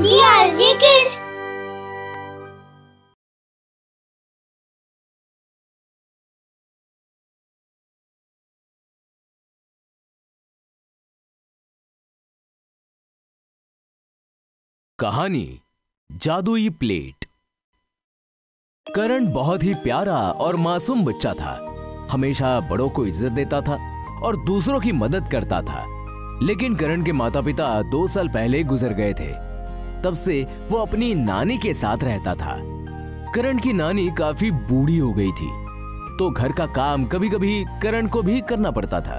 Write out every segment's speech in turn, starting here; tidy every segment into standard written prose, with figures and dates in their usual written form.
DRJ Kids। कहानी जादुई plate. करण बहुत ही प्यारा और मासूम बच्चा था। हमेशा बड़ों को इज्जत देता था और दूसरों की मदद करता था। लेकिन करण के माता पिता 2 साल पहले गुजर गए थे। तब से वो अपनी नानी के साथ रहता था। करण की नानी काफी बूढ़ी हो गई थी, तो घर का काम कभी कभी करण को भी करना पड़ता था।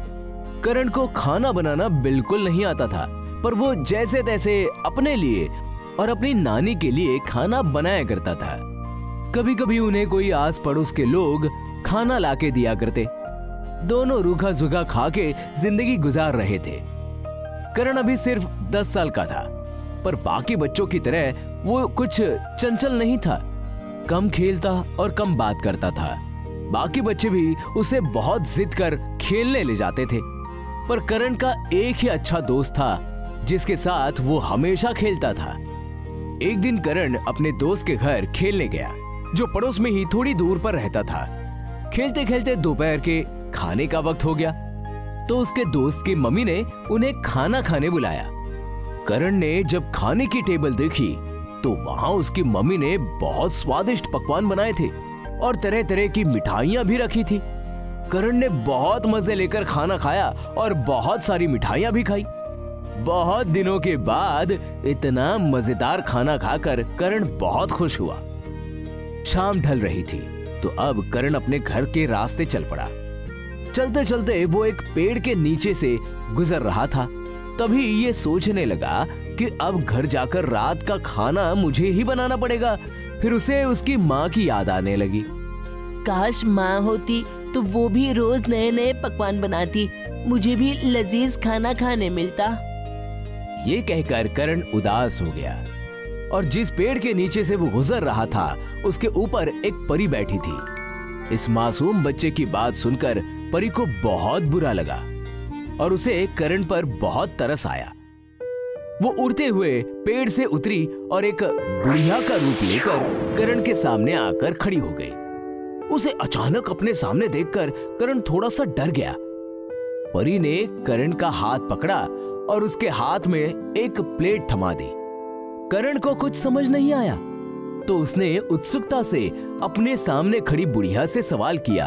करण को खाना बनाना बिल्कुल नहीं आता था, पर वो जैसे तैसे अपने लिए और अपनी नानी के लिए खाना बनाया करता था। कभी कभी उन्हें कोई आस पड़ोस के लोग खाना लाके दिया करते। दोनों रूखा सूखा खा के जिंदगी गुजार रहे थे। करण अभी सिर्फ 10 साल का था, पर बाकी बच्चों की तरह वो कुछ चंचल नहीं था। कम खेलता और कम बात करता था। बाकी बच्चे भी उसे बहुत जिद कर खेलने ले जाते थे, पर करण का एक ही अच्छा दोस्त था जिसके साथ वो हमेशा खेलता था। एक दिन करण अपने दोस्त के घर खेलने गया, जो पड़ोस में ही थोड़ी दूर पर रहता था। खेलते खेलते दोपहर के खाने का वक्त हो गया, तो उसके दोस्त की मम्मी ने उन्हें खाना खाने बुलाया। करण ने जब खाने की टेबल देखी तो वहां उसकी मम्मी ने बहुत स्वादिष्ट पकवान बनाए थे और तरह तरह की मिठाइयां भी रखी थी। करण ने बहुत मजे लेकर खाना खाया और बहुत सारी मिठाइयां भी खाई। बहुत दिनों के बाद इतना मजेदार खाना खाकर करण बहुत खुश हुआ। शाम ढल रही थी, तो अब करण अपने घर के रास्ते चल पड़ा। चलते चलते वो एक पेड़ के नीचे से गुजर रहा था। तभी ये सोचने लगा कि अब घर जाकर रात का खाना मुझे ही बनाना पड़ेगा। फिर उसे उसकी माँ की याद आने लगी। काश माँ होती तो वो भी रोज नए नए पकवान बनाती, मुझे भी लजीज खाना खाने मिलता। ये कहकर करण उदास हो गया और जिस पेड़ के नीचे से वो गुजर रहा था उसके ऊपर एक परी बैठी थी। इस मासूम बच्चे की बात सुनकर परी को बहुत बुरा लगा और उसे करण पर बहुत तरस आया। वो उड़ते हुए पेड़ से उतरी और एक बुढ़िया का रूप लेकर करण के सामने आकर खड़ी हो गई। उसे अचानक अपने सामने देखकर करण थोड़ा सा डर गया। परी ने करण का हाथ पकड़ा और उसके हाथ में एक प्लेट थमा दी। करण को कुछ समझ नहीं आया, तो उसने उत्सुकता से अपने सामने खड़ी बुढ़िया से सवाल किया,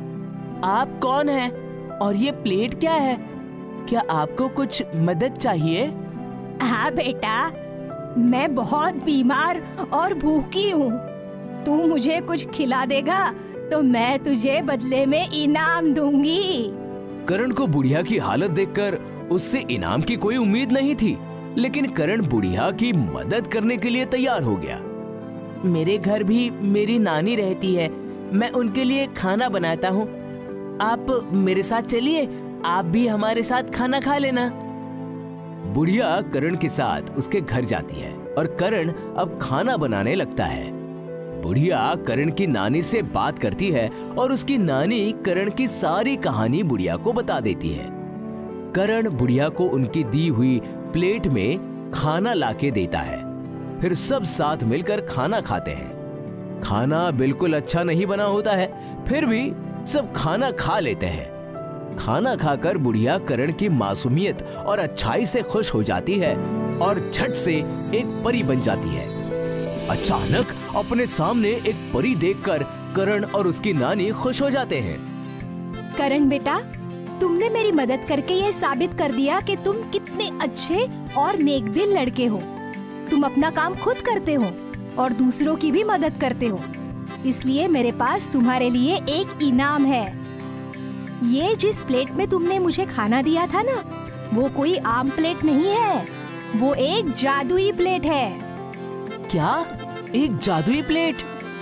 आप कौन हैं और ये प्लेट क्या है? क्या आपको कुछ मदद चाहिए? हाँ बेटा, मैं बहुत बीमार और भूखी हूँ। तू मुझे कुछ खिला देगा तो मैं तुझे बदले में इनाम दूंगी। करण को बुढ़िया की हालत देखकर उससे इनाम की कोई उम्मीद नहीं थी, लेकिन करण बुढ़िया की मदद करने के लिए तैयार हो गया। मेरे घर भी मेरी नानी रहती है, मैं उनके लिए खाना बनाता हूँ। आप मेरे साथ चलिए, आप भी हमारे साथ खाना खा लेना। बुढ़िया करण के साथ उसके घर जाती है और करण अब खाना बनाने लगता है। बुढ़िया करण की नानी से बात करती है और उसकी नानी करण की सारी कहानी बुढ़िया को बता देती है। करण बुढ़िया को उनकी दी हुई प्लेट में खाना लाके देता है। फिर सब साथ मिलकर खाना खाते हैं। खाना बिल्कुल अच्छा नहीं बना होता है, फिर भी सब खाना खा लेते हैं। खाना खाकर बुढ़िया करण की मासूमियत और अच्छाई से खुश हो जाती है और झट से एक परी बन जाती है। अचानक अपने सामने एक परी देखकर करण और उसकी नानी खुश हो जाते हैं। करण बेटा, तुमने मेरी मदद करके ये साबित कर दिया कि तुम कितने अच्छे और नेकदिल लड़के हो। तुम अपना काम खुद करते हो और दूसरों की भी मदद करते हो, इसलिए मेरे पास तुम्हारे लिए एक इनाम है। ये जिस प्लेट में तुमने मुझे खाना दिया था ना, वो कोई आम प्लेट नहीं है, वो एक जादुई प्लेट है। क्या? एक जादुई प्लेट?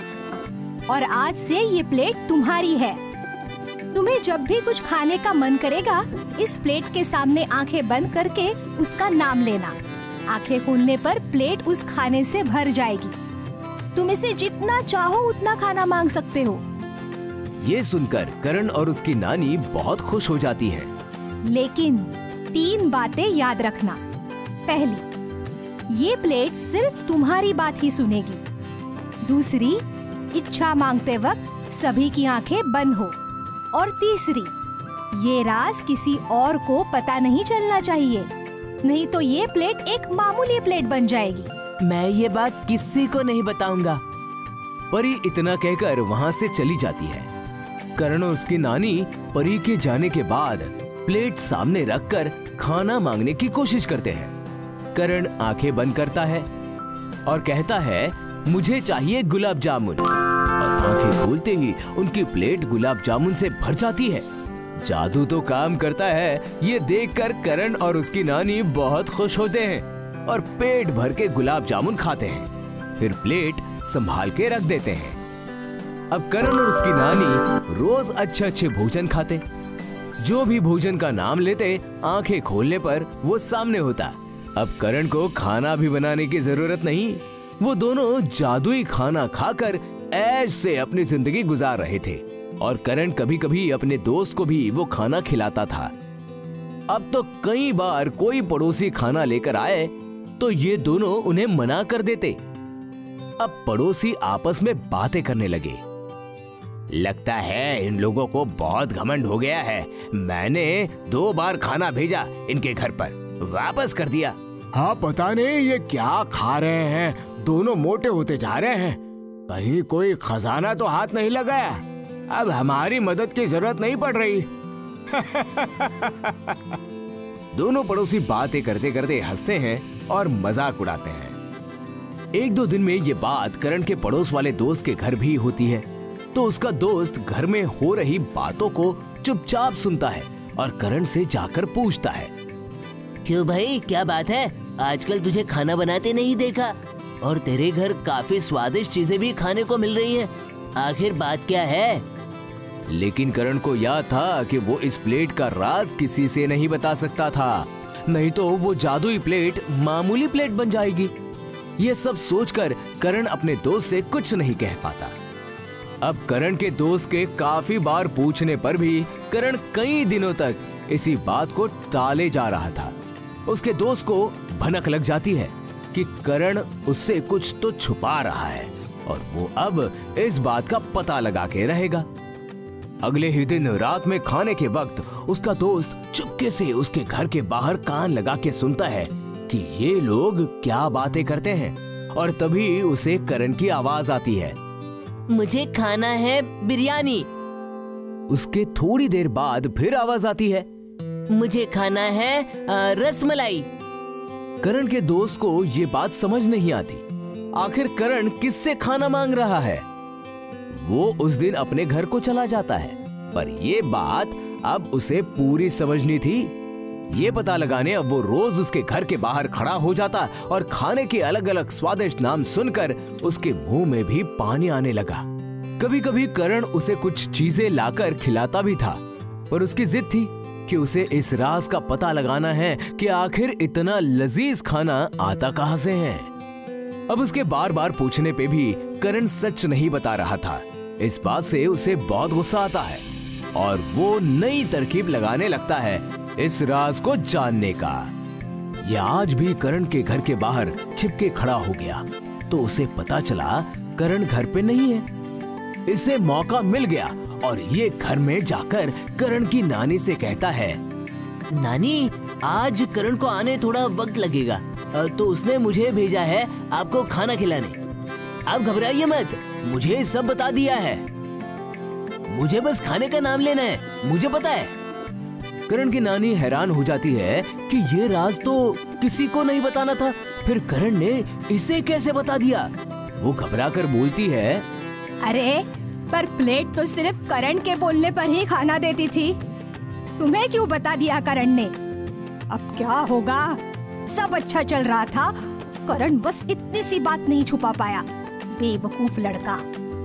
और आज से ये प्लेट तुम्हारी है। तुम्हें जब भी कुछ खाने का मन करेगा, इस प्लेट के सामने आंखें बंद करके उसका नाम लेना। आंखें खोलने पर प्लेट उस खाने से भर जाएगी। तुम इसे जितना चाहो उतना खाना मांग सकते हो। ये सुनकर करण और उसकी नानी बहुत खुश हो जाती हैं। लेकिन 3 बातें याद रखना। पहली, ये प्लेट सिर्फ तुम्हारी बात ही सुनेगी। दूसरी, इच्छा मांगते वक्त सभी की आंखें बंद हो। और तीसरी, ये राज किसी और को पता नहीं चलना चाहिए, नहीं तो ये प्लेट एक मामूली प्लेट बन जाएगी। मैं ये बात किसी को नहीं बताऊंगा। परी इतना कहकर वहाँ से चली जाती है। करण और उसकी नानी परी के जाने के बाद प्लेट सामने रखकर खाना मांगने की कोशिश करते हैं। करण आंखें बंद करता है और कहता है, मुझे चाहिए गुलाब जामुन। और आंखें खोलते ही उनकी प्लेट गुलाब जामुन से भर जाती है। जादू तो काम करता है, ये देखकर करण और उसकी नानी बहुत खुश होते हैं और पेट भर के गुलाब जामुन खाते हैं। फिर प्लेट संभाल के रख देते हैं। अब करण और उसकी नानी रोज अच्छे अच्छे भोजन खाते। जो भी भोजन का नाम लेते, आंखें खोलने पर वो सामने होता। अब करण को खाना भी बनाने की जरूरत नहीं, वो दोनों जादुई खाना खाकर ऐश से अपनी जिंदगी गुजार रहे थे। और करण कभी कभी अपने दोस्त को भी वो खाना खिलाता था। अब तो कई बार कोई पड़ोसी खाना लेकर आए तो ये दोनों उन्हें मना कर देते। अब पड़ोसी आपस में बातें करने लगे। लगता है इन लोगों को बहुत घमंड हो गया है। मैंने 2 बार खाना भेजा इनके घर पर, वापस कर दिया। हाँ, पता नहीं ये क्या खा रहे हैं, दोनों मोटे होते जा रहे हैं। कहीं कोई खजाना तो हाथ नहीं लगाया। अब हमारी मदद की जरूरत नहीं पड़ रही। दोनों पड़ोसी बातें करते करते हंसते हैं और मजाक उड़ाते हैं। 1-2 दिन में ये बात करण के पड़ोस वाले दोस्त के घर भी होती है। तो उसका दोस्त घर में हो रही बातों को चुपचाप सुनता है और करण से जाकर पूछता है, क्यों भाई, क्या बात है? आजकल तुझे खाना बनाते नहीं देखा और तेरे घर काफी स्वादिष्ट चीजें भी खाने को मिल रही हैं। आखिर बात क्या है? लेकिन करण को याद था कि वो इस प्लेट का राज किसी से नहीं बता सकता था, नहीं तो वो जादुई प्लेट मामूली प्लेट बन जाएगी। ये सब सोचकर करण अपने दोस्त से कुछ नहीं कह पाता। अब करण के दोस्त के काफी बार पूछने पर भी करण कई दिनों तक इसी बात को टाले जा रहा था। उसके दोस्त को भनक लग जाती है कि करण उससे कुछ तो छुपा रहा है और वो अब इस बात का पता लगा के रहेगा। अगले ही दिन रात में खाने के वक्त उसका दोस्त चुपके से उसके घर के बाहर कान लगा के सुनता है कि ये लोग क्या बातें करते हैं। और तभी उसे करण की आवाज आती है, मुझे खाना है बिरयानी। उसके थोड़ी देर बाद फिर आवाज आती है, मुझे खाना है रसमलाई। करण के दोस्त को ये बात समझ नहीं आती, आखिर करण किससे खाना मांग रहा है। वो उस दिन अपने घर को चला जाता है, पर ये बात अब उसे पूरी समझनी थी। ये पता लगाने अब वो रोज उसके घर के बाहर खड़ा हो जाता और खाने के अलग अलग स्वादिष्ट नाम सुनकर उसके मुंह में भी पानी आने लगा। कभी कभी करण उसे कुछ चीजें लाकर खिलाता भी था, पर उसकी जिद थी कि उसे इस राज का पता लगाना है कि आखिर इतना लजीज खाना आता कहां से है। अब उसके बार बार पूछने पे भी करण सच नहीं बता रहा था। इस बात से उसे बहुत गुस्सा आता है और वो नई तरकीब लगाने लगता है इस राज को जानने का। यह आज भी करण के घर के बाहर छिपके खड़ा हो गया तो उसे पता चला करण घर पे नहीं है। इसे मौका मिल गया और ये घर में जाकर करण की नानी से कहता है, नानी, आज करण को आने थोड़ा वक्त लगेगा, तो उसने मुझे भेजा है आपको खाना खिलाने। आप घबराइए मत, मुझे सब बता दिया है। मुझे बस खाने का नाम लेना है, मुझे पता है। करण की नानी हैरान हो जाती है कि ये राज तो किसी को नहीं बताना था, फिर करण ने इसे कैसे बता दिया। वो घबराकर बोलती है, अरे पर प्लेट तो सिर्फ करण के बोलने पर ही खाना देती थी, तुम्हें क्यों बता दिया करण ने? अब क्या होगा? सब अच्छा चल रहा था, करण बस इतनी सी बात नहीं छुपा पाया, बेवकूफ लड़का।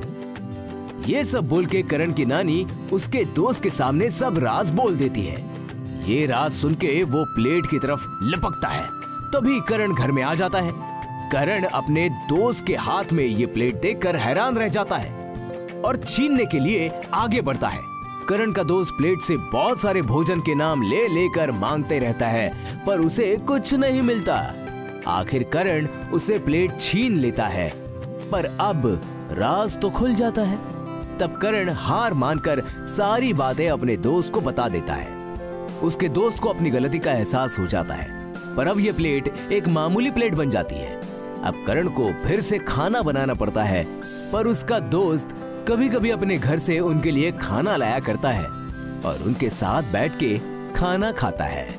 ये सब बोल के करण की नानी उसके दोस्त के सामने सब राज बोल देती है। ये राज सुन के वो प्लेट की तरफ लपकता है, तभी करण घर में आ जाता है। करण अपने दोस्त के हाथ में ये प्लेट देखकर हैरान रह जाता है और छीनने के लिए आगे बढ़ता है। करण का दोस्त प्लेट से बहुत सारे भोजन के नाम ले लेकर मांगते रहता है, पर उसे कुछ नहीं मिलता। आखिर करण उसे प्लेट छीन लेता है, पर अब राज तो खुल जाता है। तब करण हार मानकर सारी बातें अपने दोस्त को बता देता है। उसके दोस्त को अपनी गलती का एहसास हो जाता है, पर अब यह प्लेट एक मामूली प्लेट बन जाती है। अब करण को फिर से खाना बनाना पड़ता है, पर उसका दोस्त कभी कभी अपने घर से उनके लिए खाना लाया करता है और उनके साथ बैठ के खाना खाता है।